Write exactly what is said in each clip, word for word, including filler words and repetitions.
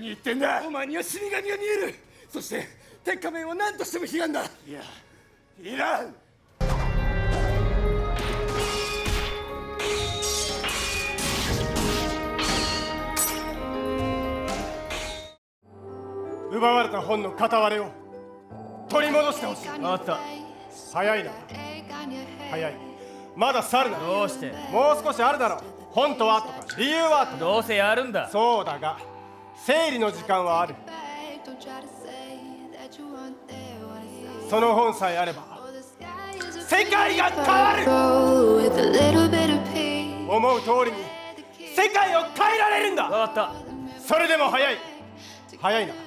言ってんだ。お前には死神が見える。そして鉄仮面は何としても悲願だ。いや、いらん。奪われた本の片割れを取り戻してほしい。 分かった。 早いな。早い。まだ去るな。 どうして？ もう少しあるだろう。本とはとか理由はとか。 どうせやるんだ。 そうだが整理の時間はある。その本さえあれば世界が変わる。思う通りに世界を変えられるんだ。 分かった。 それでも早い。早いな。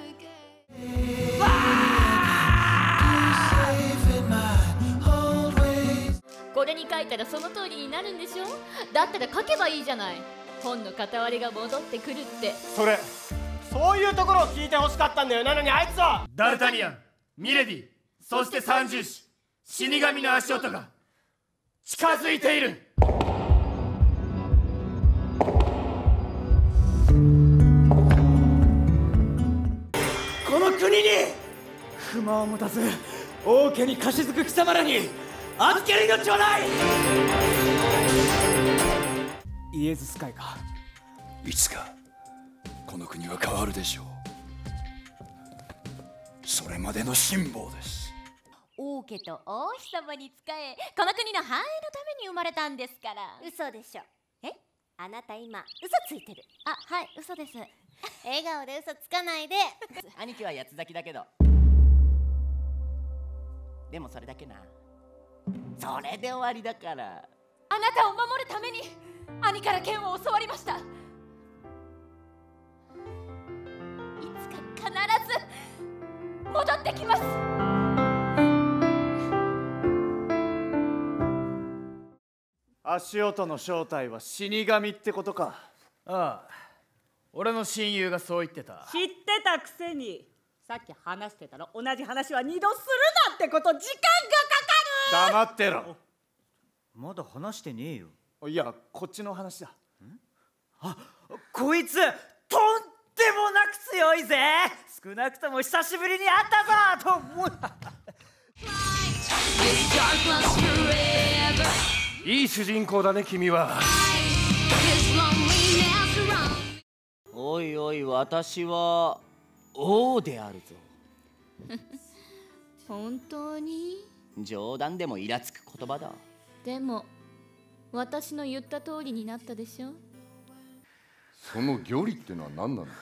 これに書いたらその通りになるんでしょ。だったら書けばいいじゃない。本の片割れが戻ってくるって。 それそういうところを聞いてほしかったんだよ。なのにあいつはダルタニアン、ミレディ、そして三獣士、死神の足音が近づいている。 この国に不満を持たず王家に貸し付く貴様らに預ける命はない。イエズス会か。 いつかこの国は変わるでしょう。それまでの辛抱です。 王家と王妃様に仕え、この国の繁栄のために生まれたんですから。 嘘でしょ。 え？ あなた今嘘ついてる。 あ、はい、嘘です。 笑顔で嘘つかないで。 兄貴は八つ咲きだけど、でもそれだけな。それで終わりだから。 あなたを守るために兄から剣を教わりました。いつか必ず戻ってきます。 足音の正体は死神ってことか。 ああ、俺の親友がそう言ってた。 知ってたくせにさっき話してたら同じ話は二度するなってこと。時間がかかる。 黙ってろ。 まだ話してねえよ。 いや、こっちの話だ。 あ、こいつとんでもなく強いぜ。少なくとも久しぶりに会ったぞと思う。 いい主人公だね君は。 おいおい、私は王であるぞ。 本当に？ 冗談でもイラつく言葉だ。 でも私の言った通りになったでしょ。 その魚理ってのは何なの？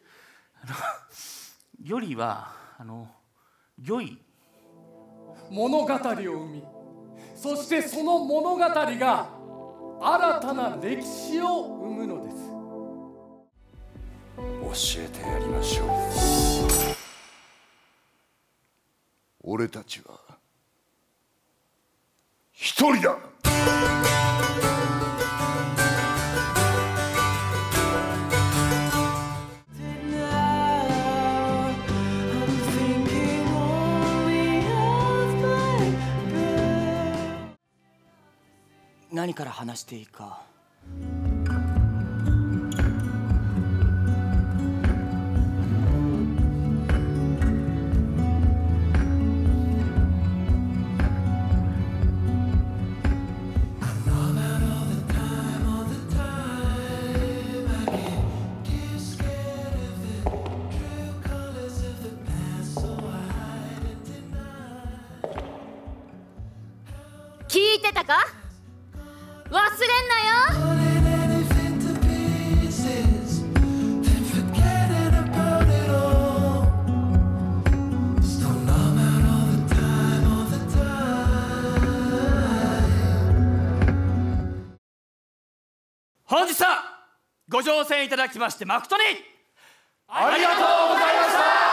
魚理はあの魚意。 物語を生み、そしてその物語が新たな歴史を生むのです。 教えてやりましょう。俺たちは一人だ。 何から話していいか。 聞いてたか？忘れんなよ。 本日はご乗船いただきまして誠にありがとうございました。